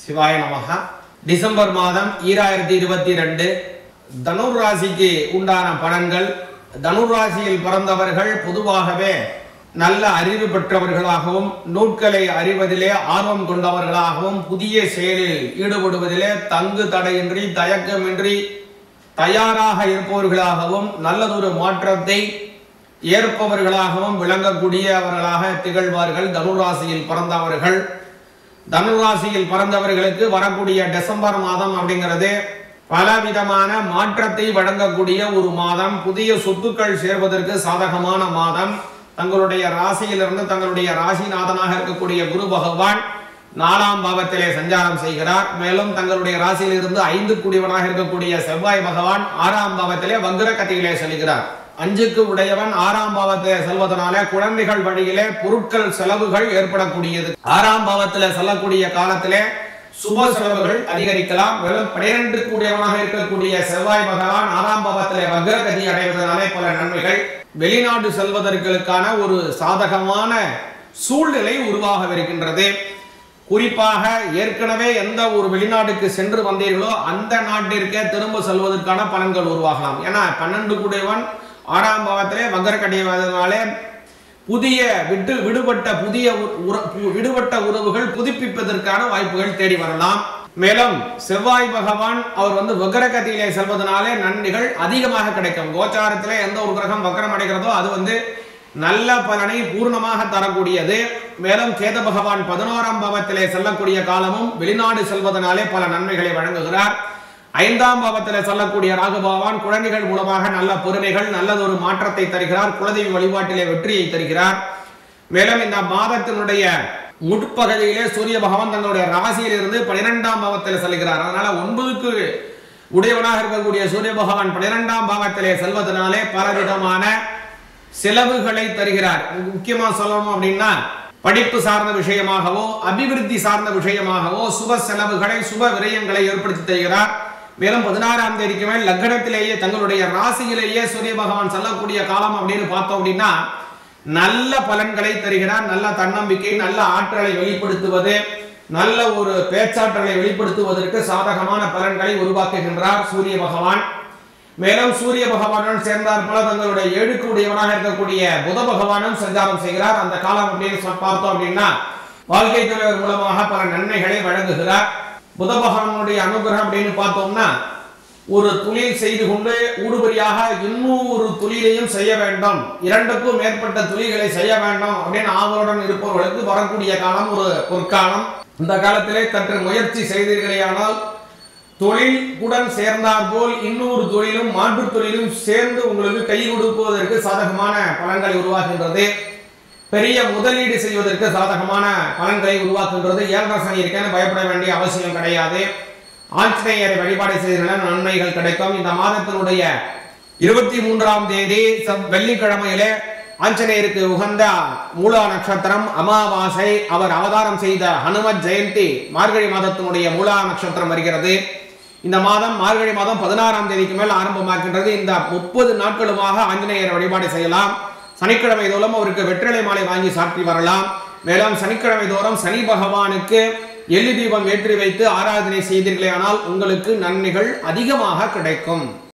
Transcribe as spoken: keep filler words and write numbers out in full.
சிவாய நமஹ. டிசம்பர் மாதம் ஈராயிரத்தி இருபத்தி ரெண்டு தனுர் ராசிக்கு உண்டான பலன்கள். தனுர் ராசியில் பிறந்தவர்கள் பொதுவாகவே நல்ல அறிவு பெற்றவர்களாகவும் நூட்களை அறிவதிலே ஆர்வம் கொண்டவர்களாகவும் புதிய செயலில் ஈடுபடுவதிலே தங்கு தடையின்றி தயக்கமின்றி தயாராக இருப்பவர்களாகவும் நல்லதொரு மாற்றத்தை ஏற்பவர்களாகவும் விளங்கக்கூடியவர்களாக திகழ்வார்கள் தனுர் ராசியில் பிறந்தவர்கள். தனுர் ராசியில் பிறந்தவர்களுக்கு வரக்கூடிய டிசம்பர் மாதம் அப்படிங்கிறது பலவிதமான மாற்றத்தை வழங்கக்கூடிய ஒரு மாதம். புதிய சொத்துக்கள் சேர்வதற்கு சாதகமான மாதம். தங்களுடைய ராசியிலிருந்து தங்களுடைய ராசிநாதனாக இருக்கக்கூடிய குரு பகவான் நாலாம் பாவத்திலே சஞ்சாரம் செய்கிறார். மேலும் தங்களுடைய ராசியிலிருந்து ஐந்து குடிவனாக இருக்கக்கூடிய செவ்வாய் பகவான் ஆறாம் பாவத்திலே வக்ர கதியிலே செல்கிறார். அஞ்சுக்கு உடையவன் ஆறாம் பாவத்திலே செல்வதனால குழந்தைகள் வழியிலே பொருட்கள் செலவுகள் ஏற்படக்கூடியது. ஆறாம் பாவத்திலே செல்லக்கூடிய காலத்திலே சுப செலவுகள் அதிகரிக்கலாம். மேலும் பனிரெண்டு கூடியவனாக இருக்கக்கூடிய செவ்வாய் பகவான் ஆறாம் பாவத்திலே வக்ர கதி அடைவதனாலே பல நன்மைகள். வெளிநாடு செல்வதற்கான ஒரு சாதகமான சூழ்நிலை உருவாகவிருக்கின்றது. குறிப்பாக ஏற்கனவே எந்த ஒரு வெளிநாட்டுக்கு சென்று வந்தீர்களோ அந்த நாட்டிற்கே திரும்ப செல்வதற்கான பலன்கள் உருவாகலாம். ஏன்னா பன்னெண்டு கூடியவன் ஆறாம் பாவத்திலே வக்ர கடிவதனாலே புதிய விட்டு விடுபட்ட புதிய விடுபட்ட உறவுகள் புதுப்பிப்பதற்கான வாய்ப்புகள் தேடி வரலாம். மேலும் செவ்வாய் பகவான் அவர் வந்து வக்ர கதியிலே செல்வதனாலே நன்மைகள் அதிகமாக கிடைக்கும். கோச்சாரத்திலே எந்த ஒரு கிரகம் வக்ரம் அடைகிறதோ அது வந்து நல்ல பலனை பூர்ணமாக தரக்கூடியது. மேலும் கேது பகவான் பதினோராம் பாவத்திலே செல்லக்கூடிய காலமும் வெளிநாடு செல்வதனாலே பல நன்மைகளை வழங்குகிறார். ஐந்தாம் பாவத்திலே செல்லக்கூடிய ராகு பகவான் குழந்தைகள் மூலமாக நல்ல பொறுமைகள் நல்லதொரு மாற்றத்தை தருகிறார். குலதெய்வ வழிபாட்டிலே வெற்றியை தருகிறார். மேலும் இந்த மாதத்தினுடைய முற்பகுதியிலே சூரிய பகவான் தங்களுடைய ராசியிலிருந்து பனிரெண்டாம் பாவத்தில் செல்கிறார். அதனால ஒன்பதுக்கு உடையவனாக இருக்கக்கூடிய சூரிய பகவான் பனிரெண்டாம் பாவத்திலே செல்வதனாலே பலவிதமான செலவுகளை தருகிறார். முக்கியமா சொல்லணும் அப்படின்னா படிப்பு சார்ந்த விஷயமாகவோ அபிவிருத்தி சார்ந்த விஷயமாகவோ சுப செலவுகளை சுப விரயங்களை ஏற்படுத்தி தருகிறார். மேலும் பதினாறாம் தேதிக்கு மேல் லக்னத்திலேயே தங்களுடைய ராசியிலேயே சூரிய பகவான் செல்லக்கூடிய காலம் அப்படின்னு பார்த்தோம் அப்படின்னா நல்ல பலன்களை தருகிறார். நல்ல தன்னம்பிக்கை நல்ல ஆற்றலை வெளிப்படுத்துவது நல்ல ஒரு பேச்சாற்றலை வெளிப்படுத்துவதற்கு சாதகமான பலன்களை உருவாக்குகின்றார் சூரிய பகவான். மேலும் சூரிய பகவானுடன் சேர்ந்தார் போல தங்களுடைய ஏழுக்கு உடையவனாக இருக்கக்கூடிய புத பகவானும் சஞ்சாரம் செய்கிறார். அந்த காலம் அப்படின்னு பார்த்தோம் அப்படின்னா வாழ்க்கை தலைவர் மூலமாக பல நன்மைகளை வழங்குகிறார். புத பகவானுடைய அனுகிரகம் அப்படின்னு பார்த்தோம்னா ஒரு தொழில் செய்து கொண்டு ஊடுபடியாக இன்னொரு தொழிலையும் செய்ய வேண்டும், இரண்டுக்கும் மேற்பட்ட தொழில்களை செய்ய வேண்டும் அப்படின்னு ஆவலுடன் இருப்பவர்களுக்கு வரக்கூடிய காலம் ஒரு பொற்காலம். இந்த காலத்திலே சற்று முயற்சி செய்தீர்களேயானால் தொழில் உடன் சேர்ந்தார் போல் இன்னொரு தொழிலும் மாற்று தொழிலும் சேர்ந்து உங்களுக்கு கை கொடுப்பதற்கு சாதகமான பலன்களை உருவாக்குகின்றது. பெரிய முதலீடு செய்வதற்கு சாதகமான பலன்களை உருவாக்குகின்றது. ஏழரை சனி இருக்கேன்னு பயப்பட வேண்டிய அவசியம் கிடையாது. ஆஞ்சநேயரை வழிபாடு செய்கிற நன்மைகள் கிடைக்கும். இந்த மாதத்தினுடைய இருபத்தி மூன்றாம் தேதி வெள்ளிக்கிழமையிலே ஆஞ்சநேயருக்கு உகந்த மூலா நட்சத்திரம் அமாவாசை. அவர் அவதாரம் செய்த ஹனுமத் ஜெயந்தி மார்கழி மாதத்தினுடைய மூலா நட்சத்திரம் வருகிறது. இந்த மாதம் மார்கழி மாதம் பதினாறாம் தேதிக்கு மேல் ஆரம்பமாகின்றது. இந்த முப்பது நாட்களுமாக ஆஞ்சநேயர் வழிபாடு செய்யலாம். சனிக்கிழமை தோறும் அவருக்கு வெற்றிலை மாலை வாங்கி சாற்றி வரலாம். மேலும் சனிக்கிழமை தோறும் சனி பகவானுக்கு எள்ளு தீபம் ஏற்றி வைத்து ஆராதனை செய்தீர்களே ஆனால் உங்களுக்கு நன்மைகள் அதிகமாக கிடைக்கும்.